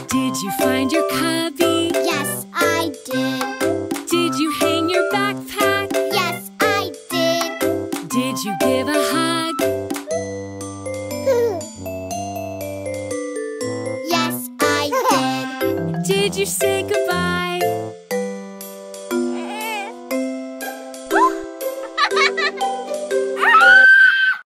Did you find your cubby? Yes, I did. Did you hang your backpack? Yes, I did. Did you give a hug? Yes, I did. Did you say goodbye?